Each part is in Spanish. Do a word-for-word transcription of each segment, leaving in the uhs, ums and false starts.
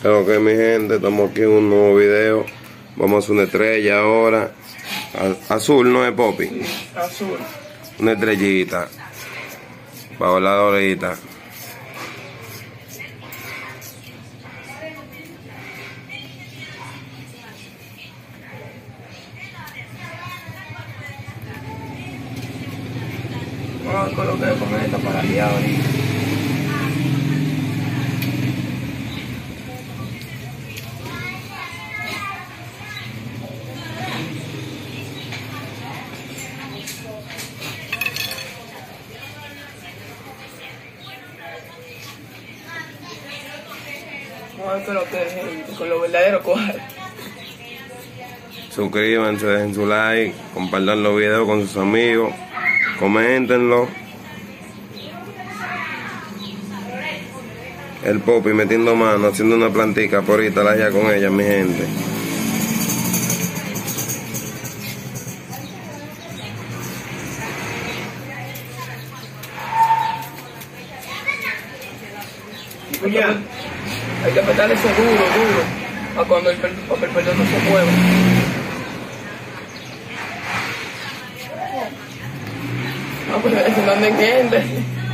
Ok, mi gente, estamos aquí en un nuevo video. Vamos a hacer una estrella ahora. Azul, ¿no es, Poppy? Azul. Una estrellita. Bajo la dorita. Vamos a colocar con esta para allá ahorita. Vamos a ver con lo que es, gente, con lo verdadero cuadro. Suscríbanse, dejen su like, compartan los videos con sus amigos, coméntenlo. El Poppy metiendo mano, haciendo una plantica por ahorita allá con ella, mi gente. Cuñado, hay que apretarle eso duro, duro, para cuando el, para que el perdón no se mueva. No, pues eso no anda en gente.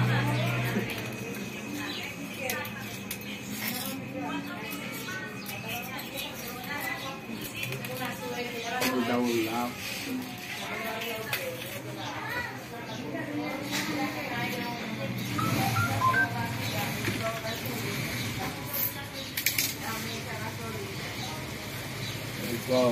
Wow.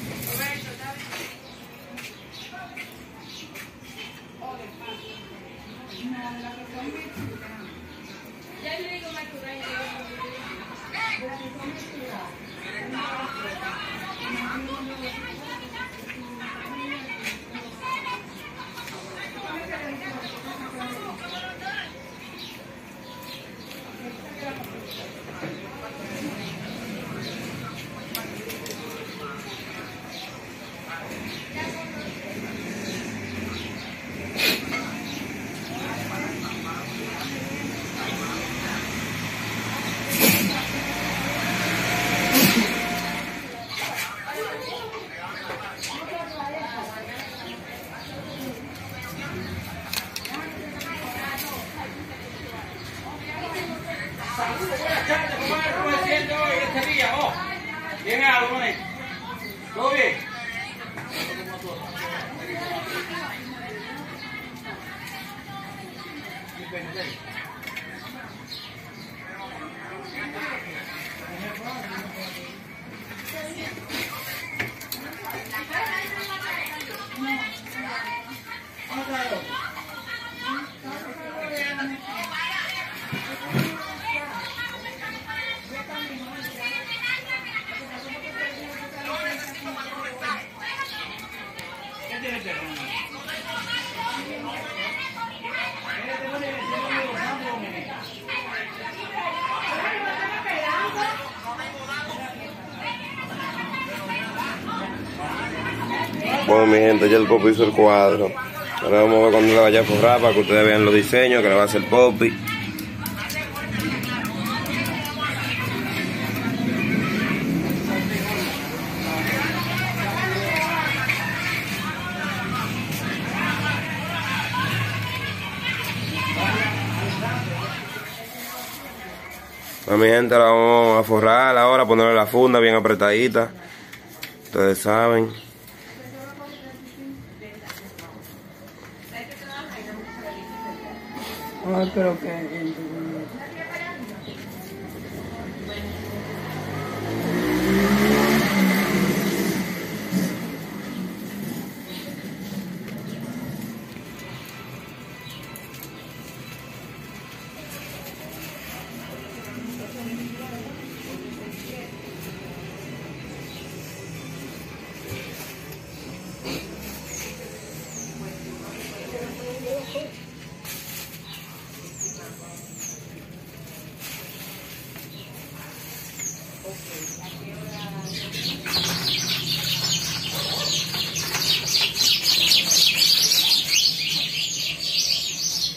Bien algo, ¿no? ¿Todo bien? Bueno, mi gente, ya el Poppy hizo el cuadro. Ahora vamos a ver cuando le vaya a forrar para que ustedes vean los diseños que le va a hacer Poppy. Bueno, mi gente, la vamos a forrar ahora, ponerle la funda bien apretadita. Ustedes saben. Ay, pero que...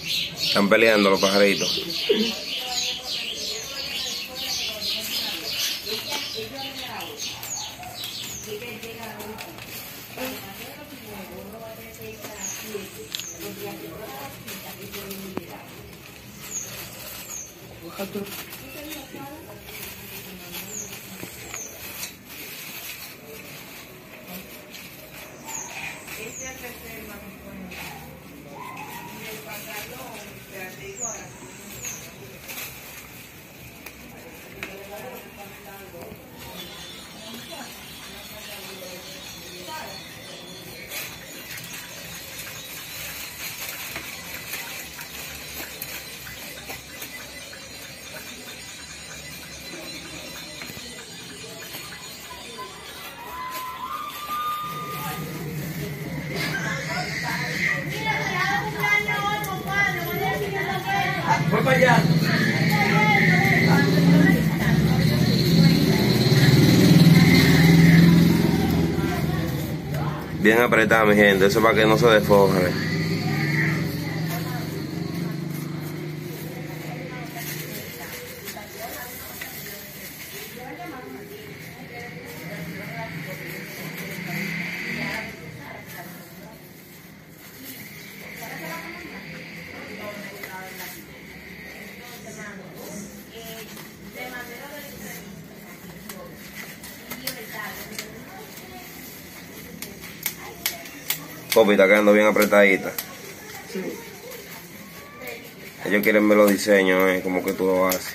Están peleando los pajaritos. Voy para allá. Bien apretada, mi gente, eso para que no se desforre. Popi, está quedando bien apretadita. Sí. Ellos quieren ver los diseños, eh, como que tú lo haces.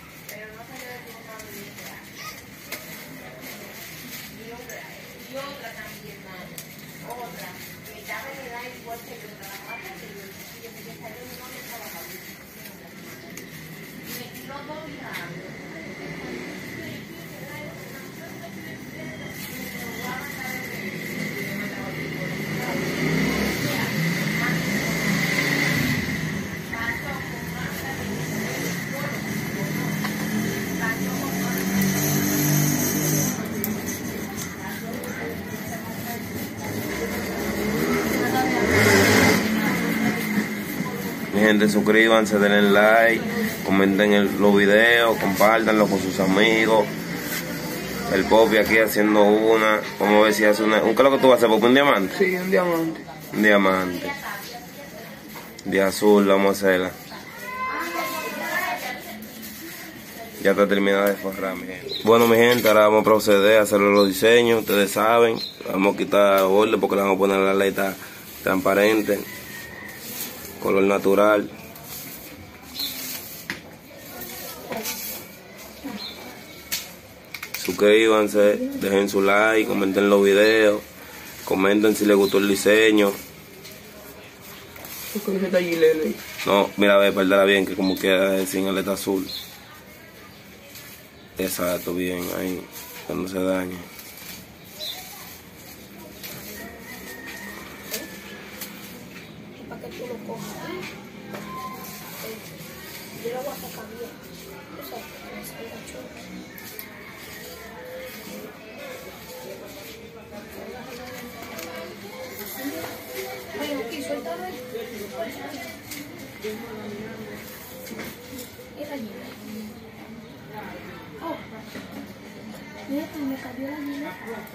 Mi gente, suscríbanse, denle like, comenten el, los videos, compártanlo con sus amigos. El Popi aquí haciendo una, vamos a ver si hace una. ¿Un qué es lo que tú vas a hacer, Popi? ¿Un diamante? Sí, un diamante. Un diamante. De azul, vamos a hacerla. Ya está terminada de forrar, mi gente. Bueno, mi gente, ahora vamos a proceder a hacer los diseños. Ustedes saben, vamos a quitar borde porque le vamos a poner la aleta transparente. Color natural. Suscríbanse, dejen su like, comenten los videos, comenten si les gustó el diseño. No, mira, a ver, perdala bien, que como queda sin aleta azul. Exacto, bien, ahí, que no se dañe. Para que tú lo cojas. Yo lo voy a sacar bien. O sea, que me salga chulo. Bueno, aquí, suéltalo ahí. Esa allí. Oh. Mira, que me cayó la niña.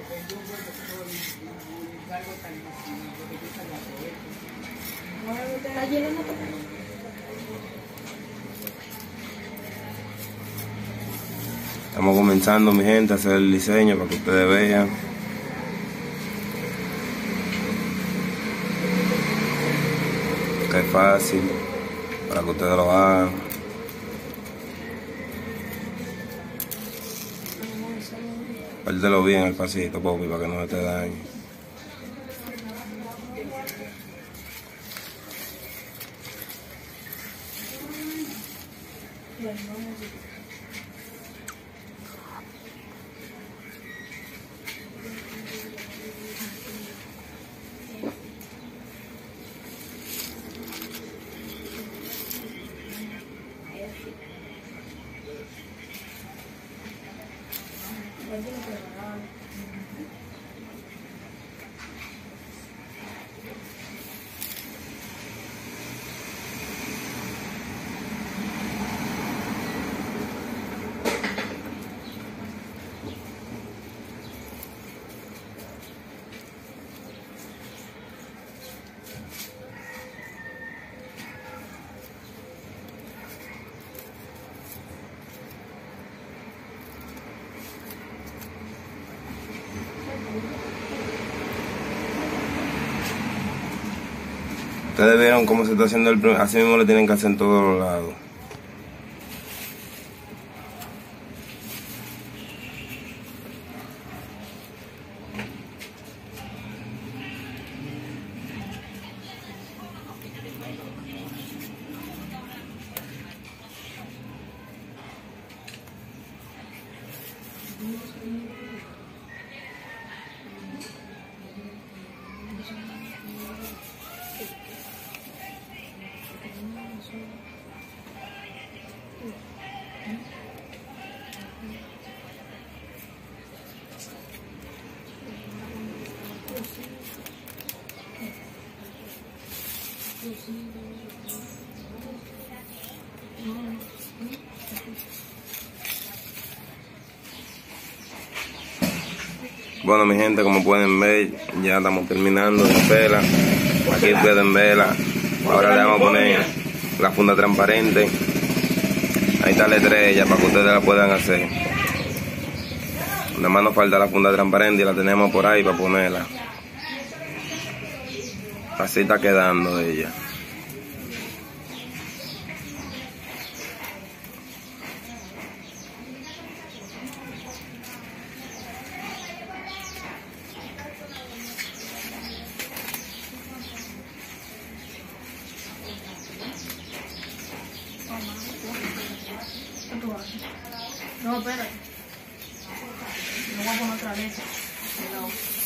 Está lleno de papel. Estamos comenzando, mi gente, a hacer el diseño para que ustedes vean. Que es fácil, para que ustedes lo hagan. Pérdelo bien al pasito, Popi, para que no se te dañe. Ustedes vieron cómo se está haciendo el primer, así mismo lo tienen que hacer en todos los lados. Bueno, mi gente, como pueden ver, ya estamos terminando de vela. Aquí pueden verla. Ahora le vamos a poner la funda transparente. Ahí está la estrella para que ustedes la puedan hacer. Nada más nos falta la funda transparente y la tenemos por ahí para ponerla. Así está quedando ella. No, espera. No voy a poner otra vez. No.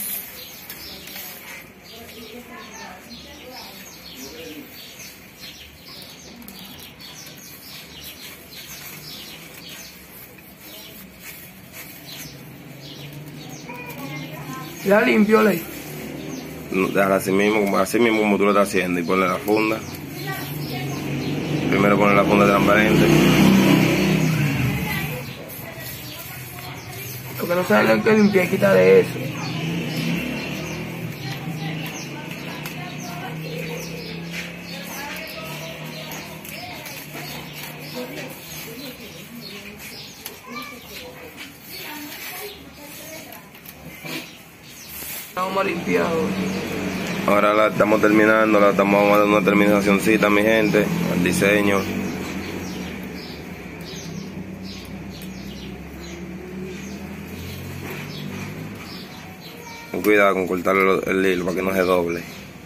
Ya limpió, Ley. Déjala así mismo, así mismo como tú lo estás haciendo y ponle la funda. Primero ponle la funda transparente. Lo que no saben que limpiar, quitarle eso. Vamos a limpiar. Ahora la estamos terminando, la estamos dando una terminacióncita, mi gente, al diseño. Con cuidado con cortar el, el hilo para que no se doble.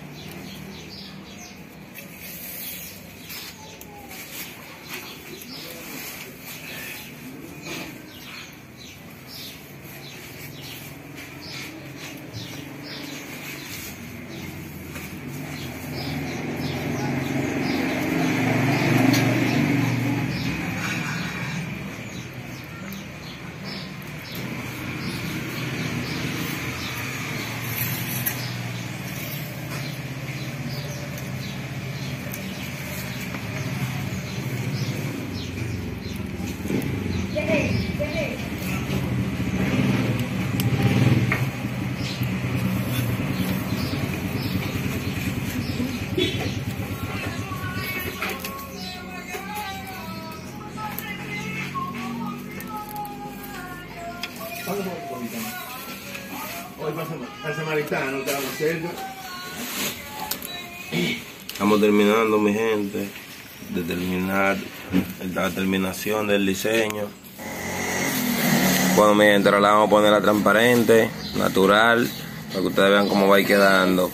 Hoy para Samaritano, que vamos cerca. Estamos terminando, mi gente, de terminar la terminación del diseño. Bueno, mi gente, ahora la vamos a poner la transparente, natural, para que ustedes vean cómo va a ir quedando.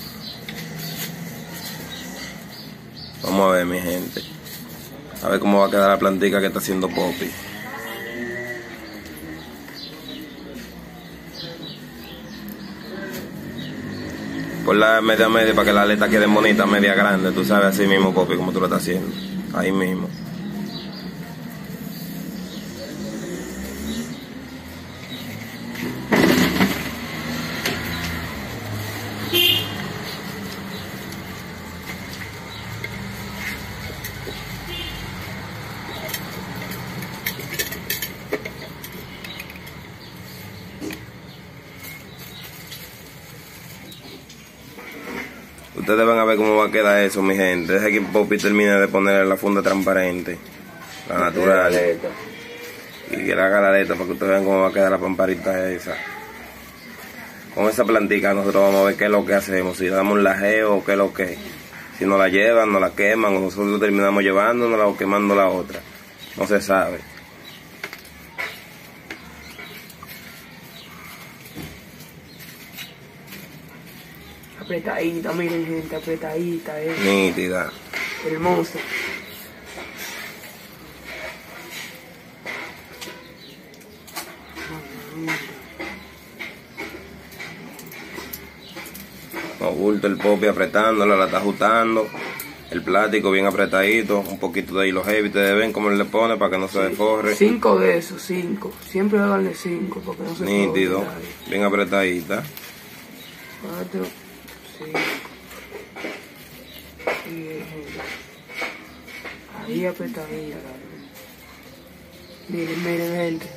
Vamos a ver, mi gente, a ver cómo va a quedar la plantica que está haciendo Poppy. Por la media media para que la aleta quede bonita, media grande, tú sabes, así mismo, Poppy, como tú lo estás haciendo. Ahí mismo. Ustedes van a ver cómo va a quedar eso, mi gente. Deja que Poppy termine de ponerle la funda transparente, la natural, y que le haga la aleta para que ustedes vean cómo va a quedar la pamparita esa. Con esa plantica nosotros vamos a ver qué es lo que hacemos, si le damos un lajeo o qué es lo que es. Si no la llevan, no la queman, o nosotros terminamos llevándonos o quemando la otra. No se sabe. Apretadita, miren gente, apretadita, eh. Nítida. Hermosa. No bulto el popi apretándola, la está ajustando. El plástico bien apretadito, un poquito de hilo heavy. Ustedes ven cómo él le pone para que no se desforre. Cinco de esos, cinco. Siempre háganle cinco porque no se Nítido, forre. bien apretadita. Cuatro, cinco. Bien. Ahí apretadita. Miren, miren gente.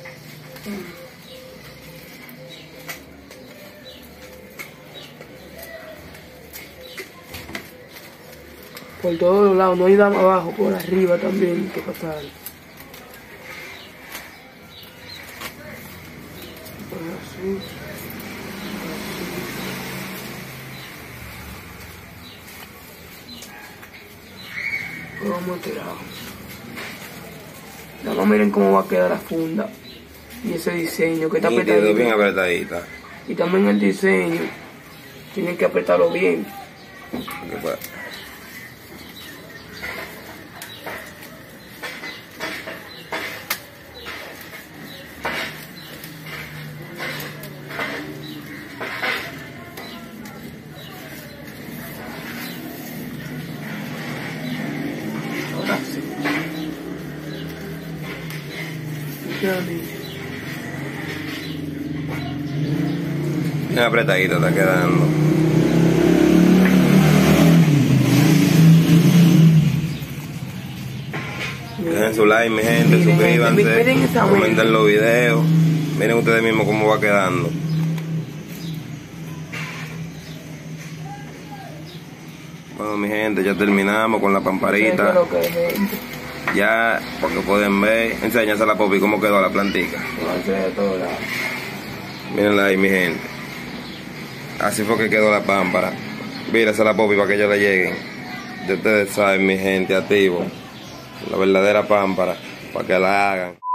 Por todos los lados, no hay nada abajo, por arriba también hay que pasar. Pues así, así. Vamos a tirar. Nada más miren cómo va a quedar la funda y ese diseño que está Nítido, apretadito. bien apretadita. Y también el diseño, tienen que apretarlo bien. Ahora sí. Ya, mira. Bien apretadita está quedando. Dejen su like, mi gente, Miren, suscríbanse, miren esa comenten vuelta. los videos. Miren ustedes mismos cómo va quedando. Bueno, mi gente, ya terminamos con la pamparita. Lo que es, gente. Ya, porque pueden ver, enséñase a la Popi cómo quedó la plantica. No hace de todo lado. Mírenla ahí, mi gente. Así fue que quedó la pámpara. Mírase a la Popi para que ellos le lleguen. Ya ustedes saben, mi gente, activo. La verdadera pámpara, para que la hagan.